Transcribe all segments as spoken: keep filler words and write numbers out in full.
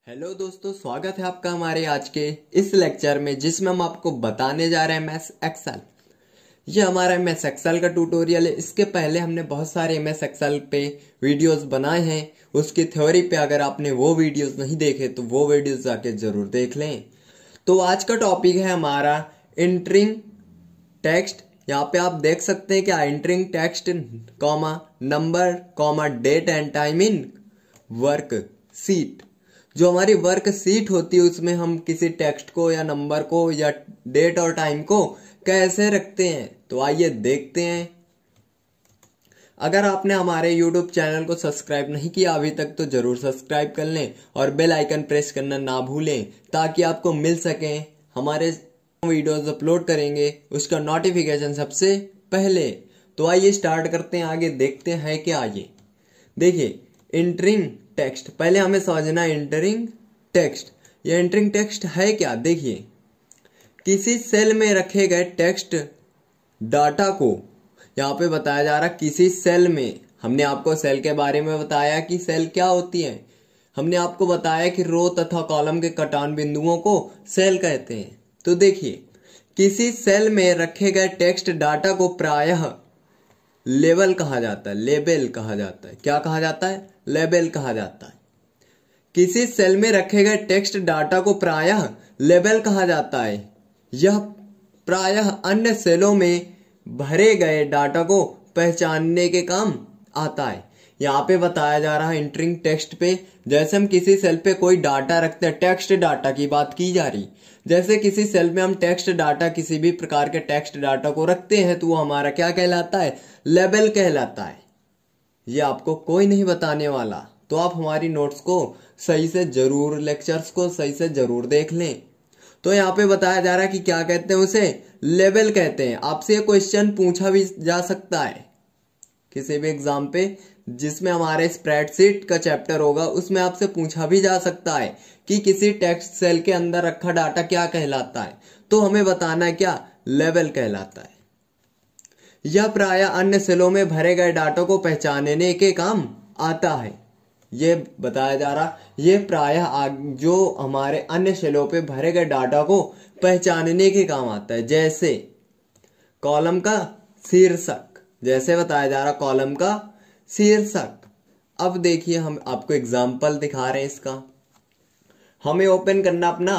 Hello दोस्तों, स्वागत है आपका हमारे आज के इस लेक्चर में जिसमें हम आपको बताने जा रहे हैं एमएस एक्सेल। ये हमारा एमएस एक्सेल का ट्यूटोरियल है। इसके पहले हमने बहुत सारे एमएस एक्सेल पे वीडियोस बनाए हैं। उसकी थ्योरी पे अगर आपने वो वीडियोस नहीं देखे तो वो वीडियोस जाके जरूर देख लें। तो आज का टॉपिक है हमारा एंटरिंग टेक्स्ट। यहाँ पे आप देख सकते हैं क्या, entering text comma number comma date and time in worksheet. जो हमारी वर्क शीट होती है उसमें हम किसी टेक्स्ट को या नंबर को या डेट और टाइम को कैसे रखते हैं, तो आइए देखते हैं। अगर आपने हमारे यूट्यूब चैनल को सब्सक्राइब नहीं किया अभी तक तो जरूर सब्सक्राइब कर लें और बेल आइकन प्रेस करना ना भूलें ताकि आपको मिल सके हमारे वीडियोस अपलोड करेंगे उसका नोटिफिकेशन सबसे पहले। तो आइए स्टार्ट करते हैं, आगे देखते हैं क्या। आइए देखिए, एंटरिंग टेक्स्ट, पहले हमें समझना एंटरिंग टेक्स्ट। ये एंटरिंग टेक्स्ट है क्या। देखिए, किसी सेल में रखे गए टेक्स्ट डाटा को यहाँ पे बताया जा रहा किसी सेल में। हमने आपको सेल के बारे में बताया कि सेल क्या होती है। हमने आपको बताया कि रो तथा कॉलम के कटान बिंदुओं को सेल कहते हैं। तो देखिए, किसी सेल में रखे गए टेक्स्ट डाटा को प्रायः लेबल कहा जाता है। लेबल कहा जाता है। क्या कहा जाता है? लेबल कहा जाता है। किसी सेल में रखे गए टेक्स्ट डाटा को प्रायः लेबल कहा जाता है। यह प्रायः अन्य सेलों में भरे गए डाटा को पहचानने के काम आता है। यहाँ पे बताया जा रहा है एंटरिंग टेक्स्ट पे, जैसे हम किसी सेल पे कोई डाटा रखते हैं, टेक्स्ट डाटा की बात की जा रही। जैसे किसी सेल में हम टेक्स्ट डाटा, किसी भी प्रकार के टेक्स्ट डाटा को रखते हैं तो वो हमारा क्या कहलाता है? लेबल कहलाता है। ये आपको कोई नहीं बताने वाला, तो आप हमारी नोट्स को सही से जरूर, लेक्चर्स को सही से जरूर देख लें। तो यहाँ पे बताया जा रहा है कि क्या कहते हैं, उसे लेबल कहते हैं। आपसे ये क्वेश्चन पूछा भी जा सकता है किसी भी एग्जाम पे, जिसमें हमारे स्प्रेडशीट का चैप्टर होगा उसमें आपसे पूछा भी जा सकता है कि किसी टेक्स्ट सेल के अंदर रखा डाटा क्या कहलाता है। तो हमें बताना है क्या? लेबल कहलाता है। यह प्रायः अन्य सेलों में भरे गए डाटा को पहचानने के काम आता है। ये बताया जा रहा, ये प्रायः जो हमारे अन्य सेलों पे भरे गए डाटा को पहचानने के काम आता है। जैसे कॉलम का शीर्षक, जैसे बताया जा रहा कॉलम का शीर्षक। अब देखिए, हम आपको एग्जाम्पल दिखा रहे हैं इसका। हमें ओपन करना अपना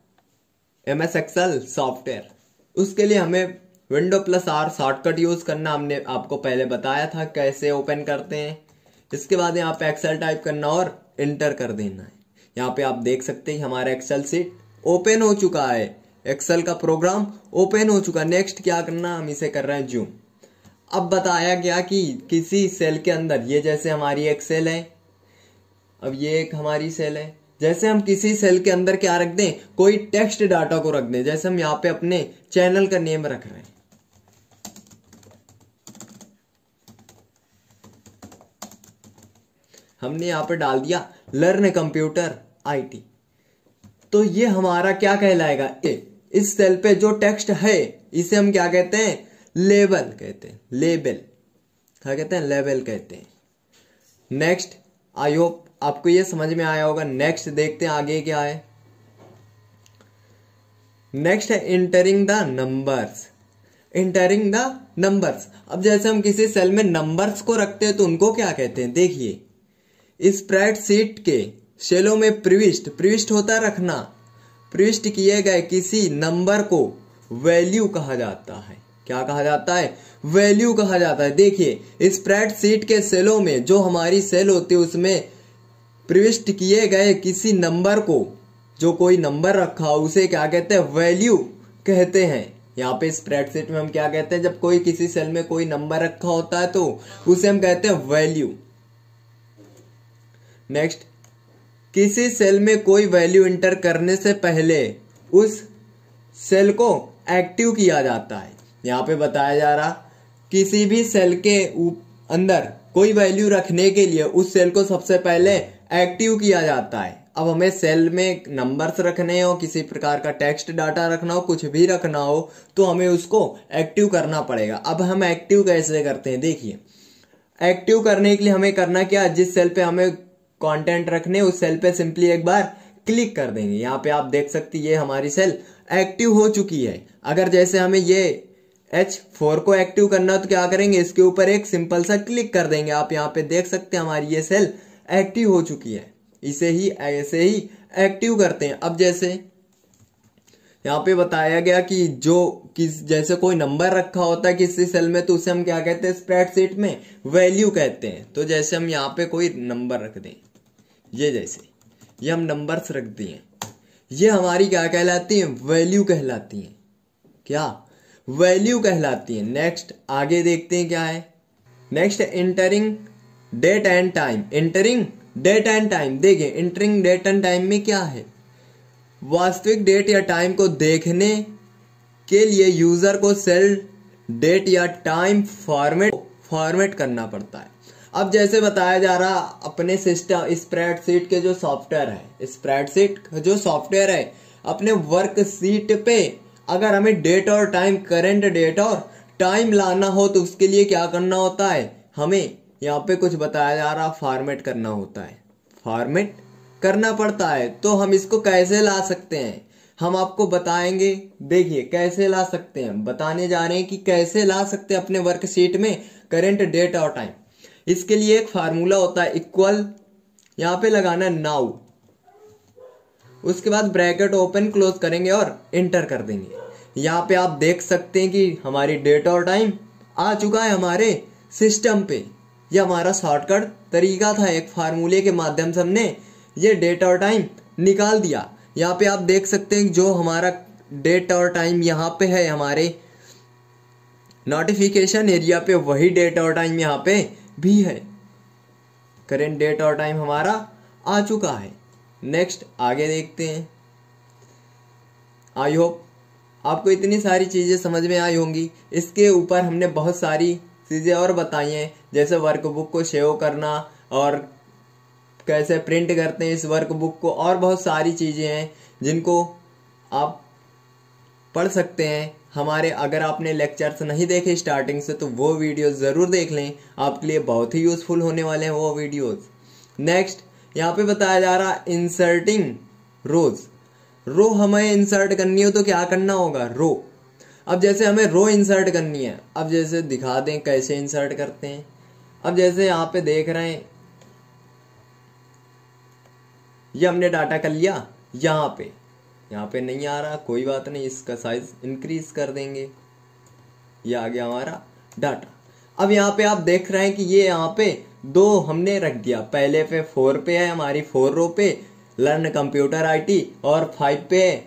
एमएस एक्सेल सॉफ्टवेयर। उसके लिए हमें window plus R shortcut use करना। हमने आपको पहले बताया था कैसे ओपन करते हैं। इसके बाद यहाँ पे एक्सेल टाइप करना और इंटर कर देना है। यहाँ पे आप देख सकते हैं हमारा एक्सेल सीट ओपन हो चुका है। एक्सेल का प्रोग्राम ओपन हो चुका। नेक्स्ट क्या करना, हम इसे कर रहे हैं जूम। अब बताया गया कि किसी सेल के अंदर, ये जैसे हमारी एक सेल है, अब ये एक हमारी सेल है। जैसे हम किसी सेल के अंदर क्या रख दें, कोई टेक्स्ट डाटा को रख दें। जैसे हम यहाँ पे अपने चैनल का नेम रख रहे हैं, हमने यहाँ पे डाल दिया लर्न कंप्यूटर आईटी। तो ये हमारा क्या कहलाएगा? इस सेल पे जो टेक्स्ट है इसे हम क्या कहते हैं? लेबल कहते हैं। लेबल क्या कहते हैं? लेबल कहते हैं। नेक्स्ट, आई होप आपको ये समझ में आया होगा। नेक्स्ट देखते हैं आगे क्या है। नेक्स्ट है entering the numbers. Entering the numbers. अब जैसे हम किसी सेल में नंबर्स को रखते हैं तो उनको क्या कहते हैं? देखिए, स्प्रेडशीट के सेलों में प्रविष्ट, प्रविष्ट होता रखना, प्रविष्ट किए गए किसी नंबर को वैल्यू कहा जाता है। क्या कहा जाता है? वैल्यू कहा जाता है। देखिए, स्प्रेडशीट के सेलों में जो हमारी सेल होती है उसमें प्रविष्ट किए गए किसी नंबर को, जो कोई नंबर रखा हो उसे क्या कहते हैं? वैल्यू कहते हैं। यहाँ पे स्प्रेडशीट में हम क्या कहते हैं, जब कोई किसी सेल में कोई नंबर रखा होता है तो उसे हम कहते हैं वैल्यू। नेक्स्ट, किसी सेल में कोई वैल्यू इंटर करने से पहले उस सेल को एक्टिव किया जाता है। यहाँ पे बताया जा रहा किसी भी सेल के अंदर कोई वैल्यू रखने के लिए उस सेल को सबसे पहले एक्टिव किया जाता है। अब हमें सेल में नंबर्स रखने हो, किसी प्रकार का टेक्स्ट डाटा रखना हो, कुछ भी रखना हो तो हमें उसको एक्टिव करना पड़ेगा। अब हम एक्टिव कैसे करते हैं? देखिए, एक्टिव करने के लिए हमें करना क्या, जिस सेल पे हमें कंटेंट रखने उस सेल पे सिंपली एक बार क्लिक कर देंगे। यहाँ पे आप देख सकते हैं ये हमारी सेल एक्टिव हो चुकी है। अगर जैसे हमें ये एच फोर को एक्टिव करना हो तो क्या करेंगे, इसके ऊपर एक सिंपल सा क्लिक कर देंगे। आप यहाँ पे देख सकते हैं हमारी ये सेल एक्टिव हो चुकी है। इसे ही ऐसे ही एक्टिव करते हैं। अब जैसे यहाँ पे बताया गया कि जो किस जैसे कोई नंबर रखा होता है किसी सेल में तो उसे हम क्या कहते हैं, स्प्रेडशीट में वैल्यू कहते हैं। तो जैसे हम यहाँ पे कोई नंबर रख दें, ये जैसे ये हम नंबर्स रख दिए, ये हमारी क्या कहलाती है, वैल्यू कहलाती है। क्या वैल्यू कहलाती है। नेक्स्ट आगे देखते हैं क्या है। Next entering date and time. Entering date and time, देखिए एंटरिंग डेट एंड टाइम में क्या है, वास्तविक डेट या टाइम को देखने के लिए यूजर को सेल डेट या टाइम फॉर्मेट फॉर्मेट करना पड़ता है। अब जैसे बताया जा रहा अपने सिस्टम स्प्रेडशीट के जो सॉफ्टवेयर है, स्प्रेडशीट जो सॉफ्टवेयर है अपने वर्कशीट पे अगर हमें डेट और टाइम, करंट डेट और टाइम लाना हो तो उसके लिए क्या करना होता है, हमें यहाँ पे कुछ बताया जा रहा फॉर्मेट करना होता है, फॉर्मेट करना पड़ता है। तो हम इसको कैसे ला सकते हैं, हम आपको बताएंगे। देखिए कैसे ला सकते हैं, बताने जा रहे हैं कि कैसे ला सकते हैं अपने वर्कशीट में करंट डेट और टाइम। इसके लिए एक फार्मूला होता है, इक्वल यहाँ पे लगाना नाउ, उसके बाद ब्रैकेट ओपन क्लोज करेंगे और एंटर कर देंगे। यहाँ पे आप देख सकते हैं कि हमारी डेट और टाइम आ चुका है हमारे सिस्टम पे। ये हमारा शॉर्टकट तरीका था, एक फार्मूले के माध्यम से हमने ये डेट और टाइम निकाल दिया। यहाँ पे आप देख सकते हैं जो हमारा डेट और टाइम यहाँ पे है हमारे नोटिफिकेशन एरिया पे, वही डेट और टाइम यहाँ पे भी है। करेंट डेट और टाइम हमारा आ चुका है। नेक्स्ट आगे देखते हैं। आई होप आपको इतनी सारी चीजें समझ में आई होंगी। इसके ऊपर हमने बहुत सारी चीजें और बताई हैं, जैसे वर्कबुक को सेव करना और कैसे प्रिंट करते हैं इस वर्कबुक को, और बहुत सारी चीजें हैं जिनको आप पढ़ सकते हैं हमारे। अगर आपने लेक्चर्स नहीं देखे स्टार्टिंग से तो वो वीडियोस जरूर देख लें, आपके लिए बहुत ही यूजफुल होने वाले हैं वो वीडियोस। नेक्स्ट यहाँ पे बताया जा रहा इंसर्टिंग रोज। रो हमें इंसर्ट करनी हो तो क्या करना होगा, रो। अब जैसे हमें रो इंसर्ट करनी है, अब जैसे दिखा दें कैसे इंसर्ट करते हैं। अब जैसे यहाँ पे देख रहे हैं ये हमने डाटा कर लिया, यहाँ पे यहाँ पे नहीं आ रहा, कोई बात नहीं, इसका साइज इंक्रीज कर देंगे, ये आ गया हमारा डाटा। अब यहाँ पे आप देख रहे हैं कि ये यहाँ पे दो हमने रख दिया, पहले पे फोर पे है हमारी फोर रो पे लर्न कंप्यूटर आईटी, और फाइव पे है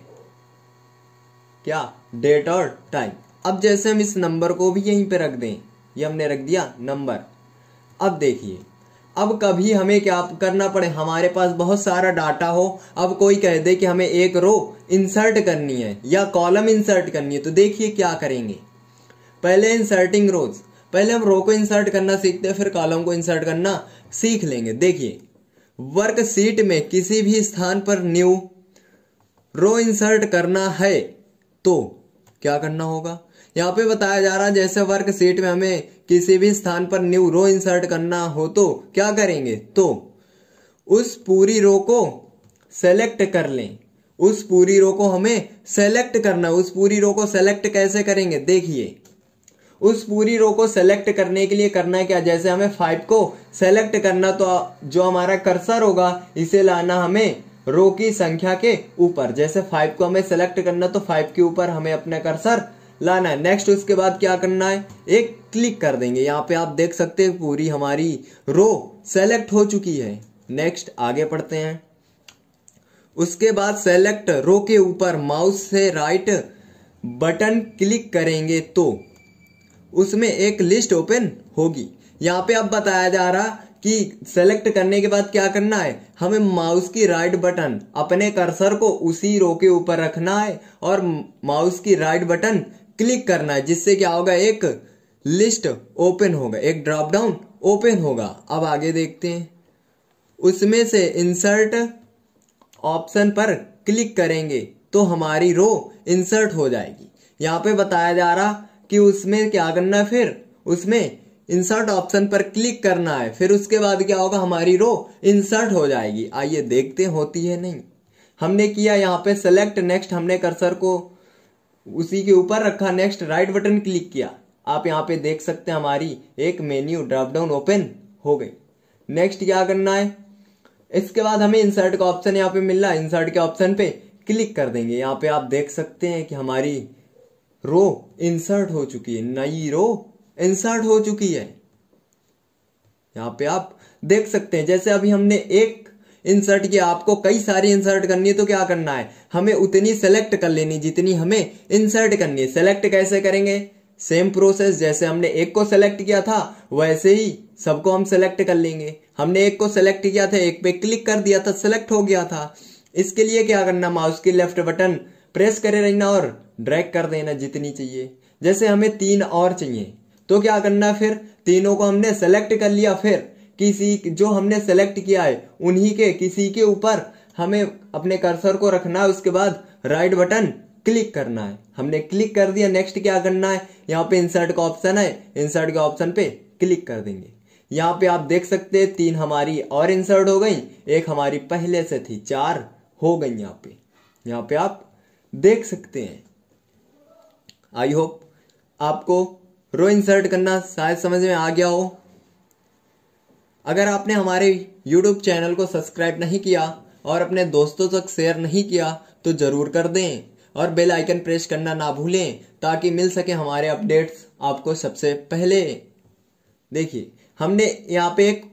क्या, डेट और टाइम। अब जैसे हम इस नंबर को भी यहीं पे रख दें, ये हमने रख दिया नंबर। अब देखिए अब कभी हमें क्या करना पड़े, हमारे पास बहुत सारा डाटा हो, अब कोई कह दे कि हमें एक रो इंसर्ट करनी है या कॉलम इंसर्ट करनी है, तो देखिए क्या करेंगे। पहले इंसर्टिंग रोज, पहले हम रो को इंसर्ट करना सीखते हैं, फिर कॉलम को इंसर्ट करना सीख लेंगे। देखिए वर्कशीट में किसी भी स्थान पर न्यू रो इंसर्ट करना है तो क्या करना होगा, यहाँ पे बताया जा रहा है जैसे वर्कशीट में हमें किसी भी स्थान पर न्यू रो इंसर्ट करना हो तो क्या करेंगे, तो उस पूरी रो को सेलेक्ट कर लें। उस पूरी रो को हमें सेलेक्ट करना, उस पूरी रो को सेलेक्ट कैसे करेंगे, देखिए उस पूरी रो को सेलेक्ट करने के लिए करना है क्या, जैसे हमें फाइव को सेलेक्ट करना तो जो हमारा कर्सर होगा इसे लाना हमें रो की संख्या के ऊपर, जैसे फाइव को हमें सेलेक्ट करना तो फाइव के ऊपर हमें अपना कर्सर लाना है। नेक्स्ट उसके बाद क्या करना है, एक क्लिक कर देंगे। यहाँ पे आप देख सकते हैं पूरी हमारी रो सेलेक्ट हो चुकी है। नेक्स्ट आगे पढ़ते हैं। उसके बाद सेलेक्ट रो के ऊपर माउस से राइट बटन क्लिक करेंगे तो उसमें एक लिस्ट ओपन होगी। यहाँ पे अब बताया जा रहा कि सेलेक्ट करने के बाद क्या करना है, हमें माउस की राइट बटन अपने कर्सर को उसी रो के ऊपर रखना है और माउस की राइट बटन क्लिक करना है, जिससे क्या होगा, एक लिस्ट ओपन होगा, एक ड्रॉप डाउन ओपन होगा। अब आगे देखते हैं। उसमें से इंसर्ट ऑप्शन पर क्लिक करेंगे तो हमारी रो इंसर्ट हो जाएगी। यहाँ पे बताया जा रहा कि उसमें क्या करना है, फिर उसमें इंसर्ट ऑप्शन पर क्लिक करना है, फिर उसके बाद क्या होगा, हमारी रो इंसर्ट हो जाएगी। आइए देखते हैं होती है नहीं। हमने किया यहाँ पे सेलेक्ट, नेक्स्ट हमने कर्सर को उसी के ऊपर रखा, नेक्स्ट राइट बटन क्लिक किया। आप यहाँ पे देख सकते हैं हमारी एक मेन्यू ड्रॉप डाउन ओपन हो गई। नेक्स्ट क्या करना है, इसके बाद हमें इंसर्ट का ऑप्शन यहाँ पे मिल रहा है, इंसर्ट के ऑप्शन पे क्लिक कर देंगे। यहाँ पे आप देख सकते हैं कि हमारी रो इंसर्ट हो चुकी है, नई रो इंसर्ट हो चुकी है। यहाँ पे आप देख सकते हैं जैसे अभी हमने एक इंसर्ट किया, आपको कई सारी इंसर्ट करनी है तो क्या करना है, हमें उतनी सेलेक्ट कर लेनी जितनी हमें इंसर्ट करनी है। सेलेक्ट कैसे करेंगे, सेम प्रोसेस, जैसे हमने एक को सेलेक्ट किया था वैसे ही सबको हम सेलेक्ट कर लेंगे। हमने एक को सेलेक्ट किया था, एक पे क्लिक कर दिया था, सेलेक्ट हो गया था। इसके लिए क्या करना, माउस की लेफ्ट बटन प्रेस करे रहना और ड्रैग कर देना जितनी चाहिए। जैसे हमें तीन और चाहिए तो क्या करना, फिर तीनों को हमने सेलेक्ट कर लिया, फिर किसी जो हमने सेलेक्ट किया है उन्हीं के किसी के ऊपर हमें अपने कर्सर को रखना है, उसके बाद राइट बटन क्लिक करना है। हमने क्लिक कर दिया, नेक्स्ट क्या करना है, यहाँ पे इंसर्ट का ऑप्शन है, इंसर्ट के ऑप्शन पे क्लिक कर देंगे। यहाँ पे आप देख सकते हैं तीन हमारी और इंसर्ट हो गई, एक हमारी पहले से थी, चार हो गई। यहाँ पे यहाँ पे आप देख सकते हैं। आई होप आपको रो इंसर्ट करना शायद समझ में आ गया हो। अगर आपने हमारे यूट्यूब चैनल को सब्सक्राइब नहीं किया और अपने दोस्तों तक शेयर नहीं किया तो जरूर कर दें और बेल आइकन प्रेस करना ना भूलें ताकि मिल सके हमारे अपडेट्स आपको सबसे पहले। देखिए हमने यहाँ पे एक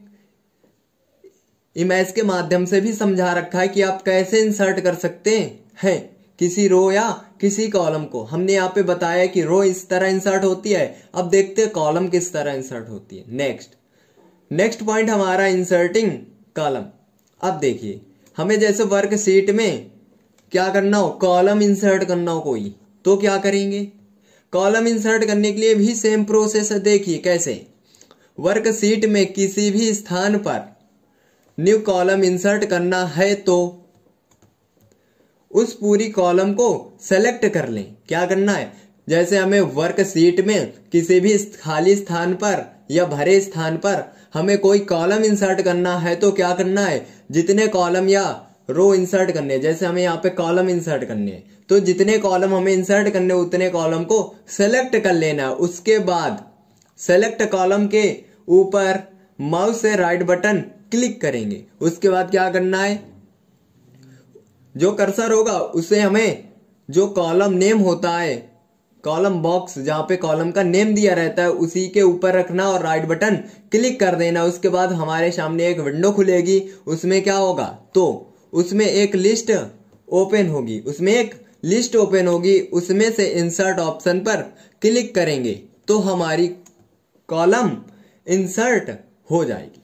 इमेज के माध्यम से भी समझा रखा है कि आप कैसे इंसर्ट कर सकते हैं किसी रो या किसी कॉलम को। हमने यहाँ पे बताया कि रो इस तरह इंसर्ट होती है, अब देखते हैं कॉलम किस तरह इंसर्ट होती है। नेक्स्ट नेक्स्ट पॉइंट हमारा इंसर्टिंग कॉलम। अब देखिए हमें जैसे वर्कशीट में क्या करना हो, कॉलम इंसर्ट करना हो कोई, तो क्या करेंगे, कॉलम इंसर्ट करने के लिए भी सेम प्रोसेस है। देखिए कैसे, वर्कशीट में किसी भी स्थान पर न्यू कॉलम इंसर्ट करना है तो उस पूरी कॉलम को सेलेक्ट कर लें। क्या करना है, जैसे हमें वर्कशीट में किसी भी खाली स्थान पर या भरे स्थान पर हमें कोई कॉलम इंसर्ट करना है तो क्या करना है, जितने कॉलम या रो इंसर्ट करने, जैसे हमें यहाँ पे कॉलम इंसर्ट करने हैं तो जितने कॉलम हमें इंसर्ट करने उतने कॉलम को सेलेक्ट कर लेना है। उसके बाद सेलेक्ट कॉलम के ऊपर माउस से राइट बटन क्लिक करेंगे। उसके बाद क्या करना है, जो कर्सर होगा उसे हमें जो कॉलम नेम होता है, कॉलम बॉक्स जहां पे कॉलम का नेम दिया रहता है उसी के ऊपर रखना और राइट बटन क्लिक कर देना। उसके बाद हमारे सामने एक विंडो खुलेगी, उसमें क्या होगा, तो उसमें एक लिस्ट ओपन होगी, उसमें एक लिस्ट ओपन होगी, उसमें से इंसर्ट ऑप्शन पर क्लिक करेंगे तो हमारी कॉलम इंसर्ट हो जाएगी।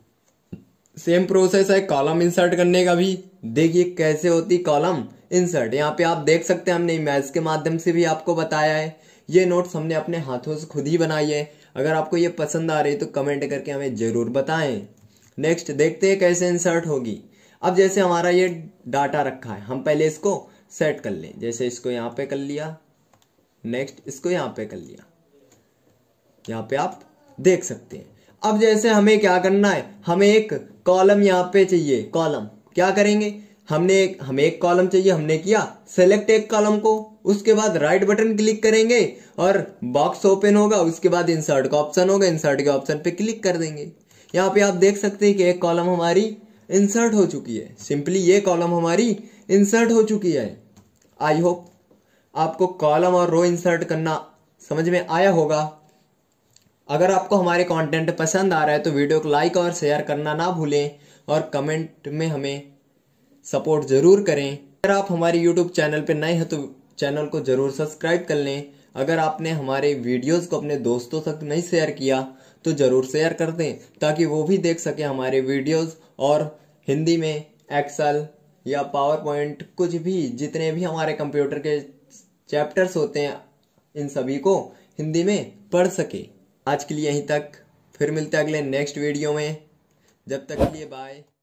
सेम प्रोसेस है कॉलम इंसर्ट करने का भी। देखिए कैसे होती कॉलम इंसर्ट, यहाँ पे आप देख सकते हैं हमने इमेज के माध्यम से भी आपको बताया है। ये नोट्स हमने अपने हाथों से खुद ही बनाई है। अगर आपको ये पसंद आ रही है तो कमेंट करके हमें जरूर बताएं। नेक्स्ट देखते हैं कैसे इंसर्ट होगी। अब जैसे हमारा ये डाटा रखा है, हम पहले इसको सेट कर लें। जैसे इसको यहाँ पे कर लिया, नेक्स्ट इसको यहाँ पे कर लिया, यहाँ पे आप देख सकते हैं। अब जैसे हमें क्या करना है, हमें एक कॉलम यहाँ पे चाहिए, कॉलम क्या करेंगे, हमने एक हमें एक कॉलम चाहिए, हमने किया सेलेक्ट एक कॉलम को, उसके बाद राइट बटन क्लिक करेंगे और बॉक्स ओपन होगा, उसके बाद इंसर्ट का ऑप्शन होगा, इंसर्ट के ऑप्शन पे क्लिक कर देंगे। यहाँ पे आप देख सकते हैं कि एक कॉलम हमारी इंसर्ट हो चुकी है। सिंपली ये कॉलम हमारी इंसर्ट हो चुकी है। आई होप आपको कॉलम और रो इंसर्ट करना समझ में आया होगा। अगर आपको हमारे कंटेंट पसंद आ रहा है तो वीडियो को लाइक और शेयर करना ना भूलें और कमेंट में हमें सपोर्ट जरूर करें। अगर आप हमारे यूट्यूब चैनल पर नए हैं तो चैनल को जरूर सब्सक्राइब कर लें। अगर आपने हमारे वीडियोस को अपने दोस्तों तक नहीं शेयर किया तो जरूर शेयर कर दें ताकि वो भी देख सके हमारे वीडियोस और हिंदी में एक्सेल या पावर पॉइंट, कुछ भी जितने भी हमारे कंप्यूटर के चैप्टर्स होते हैं इन सभी को हिंदी में पढ़ सके। आज के लिए यहीं तक, फिर मिलते हैं अगले नेक्स्ट वीडियो में। जब तक के लिए बाय।